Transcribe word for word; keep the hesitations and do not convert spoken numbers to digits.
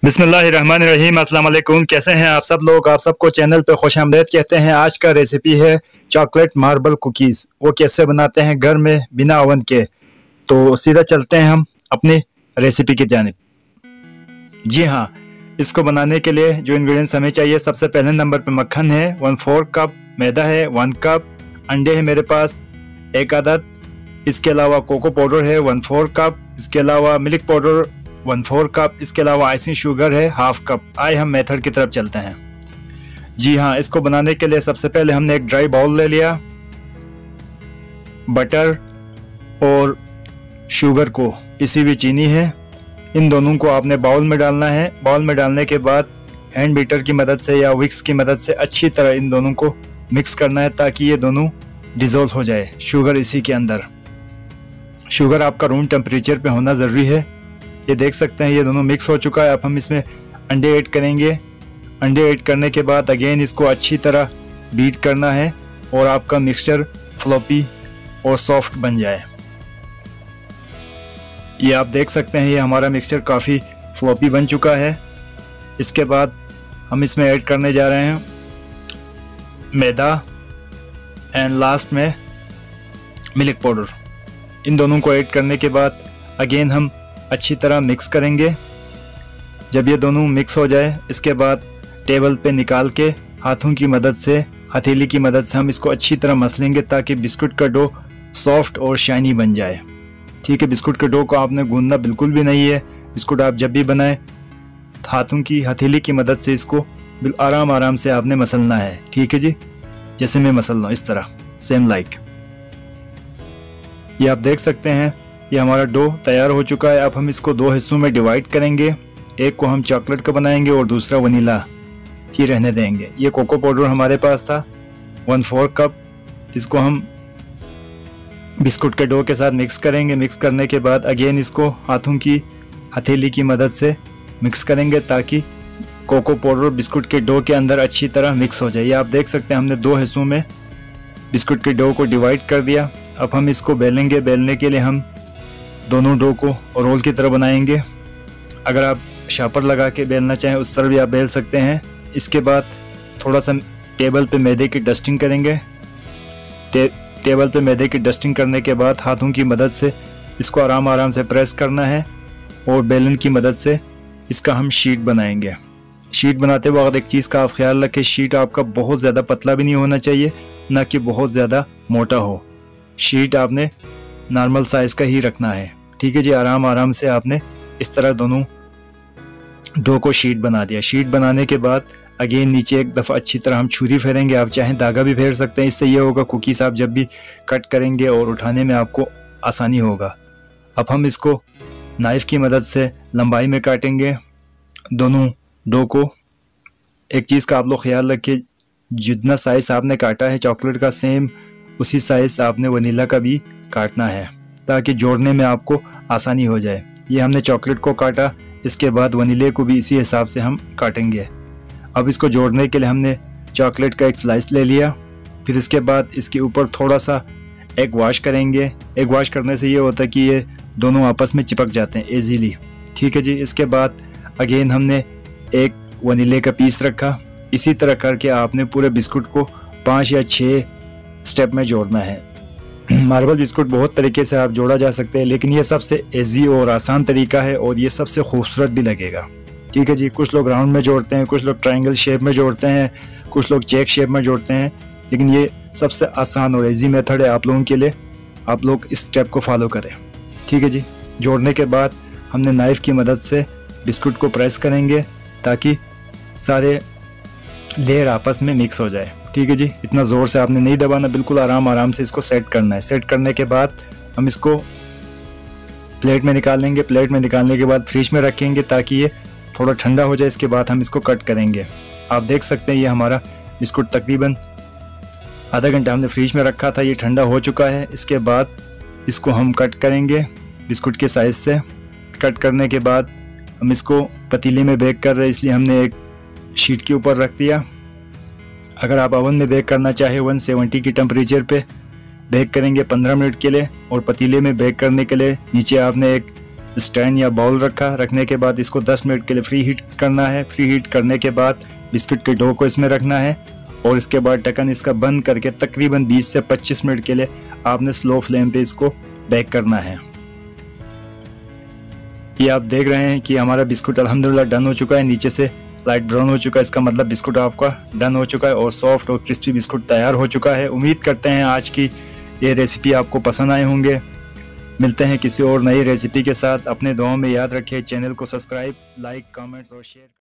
बिस्मिल्लाहिर्रहमानिर्रहीम। अस्सलाम वालेकुम। कैसे हैं आप सब लोग? आप सबको चैनल पे खुश आमदीद कहते हैं। आज का रेसिपी है चॉकलेट मार्बल कुकीज़। वो कैसे बनाते हैं घर में बिना ओवन के, तो सीधा चलते हैं हम अपनी रेसिपी की जानिब। जी हाँ, इसको बनाने के लिए जो इंग्रेडिएंट्स हमें चाहिए, सबसे पहले नंबर पे मक्खन है, वन फोर कप मैदा है, वन कप अंडे है मेरे पास एक आदत। इसके अलावा कोको पाउडर है वन फोर कप। इसके अलावा milk powder one four cup. इसके अलावा आइसिंग शुगर है हाफ कप। आए हम मेथड की तरफ चलते हैं। जी हाँ, इसको बनाने के लिए सबसे पहले हमने एक ड्राई बाउल ले लिया। बटर और शुगर को पिसी हुई चीनी है, इन दोनों को आपने बाउल में डालना है। बाउल में डालने के बाद हैंड बीटर की मदद से या विक्स की मदद से अच्छी तरह इन दोनों को मिक्स करना है ताकि ये दोनों डिज़ोल्व हो जाए। शुगर इसी के अंदर, शुगर आपका रूम टेम्परेचर पे होना ज़रूरी है। ये देख सकते हैं ये दोनों मिक्स हो चुका है। अब हम इसमें अंडे ऐड करेंगे। अंडे ऐड करने के बाद अगेन इसको अच्छी तरह बीट करना है और आपका मिक्सचर फ्लॉपी और सॉफ्ट बन जाए। ये आप देख सकते हैं ये हमारा मिक्सचर काफ़ी फ्लॉपी बन चुका है। इसके बाद हम इसमें ऐड करने जा रहे हैं मैदा एंड लास्ट में मिल्क पाउडर। इन दोनों को ऐड करने के बाद अगेन हम अच्छी तरह मिक्स करेंगे। जब ये दोनों मिक्स हो जाए, इसके बाद टेबल पे निकाल के हाथों की मदद से, हथेली की मदद से हम इसको अच्छी तरह मसलेंगे ताकि बिस्कुट का डो सॉफ्ट और शाइनी बन जाए। ठीक है, बिस्कुट के डो को आपने गूंदना बिल्कुल भी नहीं है। बिस्कुट आप जब भी बनाएं हाथों की हथेली की मदद से इसको आराम आराम से आपने मसलना है। ठीक है जी, जैसे मैं मसल रहा हूँ इस तरह, सेम लाइक। ये आप देख सकते हैं ये हमारा डो तैयार हो चुका है। अब हम इसको दो हिस्सों में डिवाइड करेंगे। एक को हम चॉकलेट का बनाएंगे और दूसरा वनीला ही रहने देंगे। ये कोको पाउडर हमारे पास था वन फोर कप। इसको हम बिस्कुट के डो के साथ मिक्स करेंगे। मिक्स करने के बाद अगेन इसको हाथों की हथेली की मदद से मिक्स करेंगे ताकि कोको पाउडर बिस्कुट के डो के अंदर अच्छी तरह मिक्स हो जाए। ये आप देख सकते हैं हमने दो हिस्सों में बिस्कुट के डो को डिवाइड कर दिया। अब हम इसको बेलेंगे। बेलने के लिए हम दोनों डो को रोल की तरह बनाएंगे। अगर आप शापर लगा के बेलना चाहें उस तरह भी आप बेल सकते हैं। इसके बाद थोड़ा सा टेबल पे मैदे की डस्टिंग करेंगे। टे, टेबल पे मैदे की डस्टिंग करने के बाद हाथों की मदद से इसको आराम आराम से प्रेस करना है और बेलन की मदद से इसका हम शीट बनाएंगे। शीट बनाते वक्त एक चीज़ का आप ख्याल रखें, शीट आपका बहुत ज़्यादा पतला भी नहीं होना चाहिए, ना कि बहुत ज़्यादा मोटा हो। शीट आपने नॉर्मल साइज़ का ही रखना है। ठीक है जी, आराम आराम से आपने इस तरह दोनों डो को शीट बना दिया। शीट बनाने के बाद अगेन नीचे एक दफ़ा अच्छी तरह हम छुरी फेरेंगे। आप चाहें धागा भी फेर सकते हैं। इससे ये होगा कुकीज़ आप जब भी कट करेंगे और उठाने में आपको आसानी होगा। अब हम इसको नाइफ़ की मदद से लंबाई में काटेंगे दोनों डो को। एक चीज़ का आप लोग ख्याल रखिए, जितना साइज़ आपने काटा है चॉकलेट का, सेम उसी साइज़ आपने वनीला का भी काटना है ताकि जोड़ने में आपको आसानी हो जाए। ये हमने चॉकलेट को काटा, इसके बाद वनीले को भी इसी हिसाब से हम काटेंगे। अब इसको जोड़ने के लिए हमने चॉकलेट का एक स्लाइस ले लिया। फिर इसके बाद इसके ऊपर थोड़ा सा एग वॉश करेंगे। एग वॉश करने से ये होता है कि ये दोनों आपस में चिपक जाते हैं ईजीली। ठीक है जी, इसके बाद अगेन हमने एक वनीले का पीस रखा। इसी तरह करके आपने पूरे बिस्कुट को पाँच या छः स्टेप में जोड़ना है। मार्बल बिस्कुट बहुत तरीके से आप जोड़ा जा सकते हैं, लेकिन ये सबसे इजी और आसान तरीका है और ये सबसे खूबसूरत भी लगेगा। ठीक है जी, कुछ लोग राउंड में जोड़ते हैं, कुछ लोग ट्रायंगल शेप में जोड़ते हैं, कुछ लोग चेक शेप में जोड़ते हैं, लेकिन ये सबसे आसान और इजी मेथड है आप लोगों के लिए। आप लोग इस स्टेप को फॉलो करें। ठीक है जी, जोड़ने के बाद हमने नाइफ़ की मदद से बिस्कुट को प्रेस करेंगे ताकि सारे लेयर आपस में मिक्स हो जाए। ठीक है जी, इतना ज़ोर से आपने नहीं दबाना, बिल्कुल आराम आराम से इसको सेट करना है। सेट करने के बाद हम इसको प्लेट में निकाल लेंगे। प्लेट में निकालने के बाद फ्रिज में रखेंगे ताकि ये थोड़ा ठंडा हो जाए। इसके बाद हम इसको कट करेंगे। आप देख सकते हैं ये हमारा बिस्कुट तकरीबन आधा घंटा हमने फ्रिज में रखा था, ये ठंडा हो चुका है। इसके बाद इसको हम कट करेंगे बिस्कुट के साइज़ से। कट करने के बाद हम इसको पतीले में बेक कर रहे हैं, इसलिए हमने एक शीट के ऊपर रख दिया। अगर आप ओवन में बेक करना चाहे वन सेवेंटी की टेम्परेचर पे बेक करेंगे पंद्रह मिनट के लिए, और पतीले में बेक करने के लिए नीचे आपने एक स्टैंड या बाउल रखा। रखने के बाद इसको दस मिनट के लिए फ्री हीट करना है। फ्री हीट करने के बाद बिस्कुट के डो को इसमें रखना है और इसके बाद ढक्कन इसका बंद करके तकरीबन बीस से पच्चीस मिनट के लिए आपने स्लो फ्लेम पे इसको बेक करना है। ये आप देख रहे हैं कि हमारा बिस्कुट अल्हम्दुलिल्लाह डन हो चुका है, नीचे से लाइट ब्राउन हो चुका है। इसका मतलब बिस्कुट आपका डन हो चुका है और सॉफ्ट और क्रिस्पी बिस्कुट तैयार हो चुका है। उम्मीद करते हैं आज की ये रेसिपी आपको पसंद आए होंगे। मिलते हैं किसी और नई रेसिपी के साथ। अपने दुआओं में याद रखिए। चैनल को सब्सक्राइब, लाइक, कमेंट्स और शेयर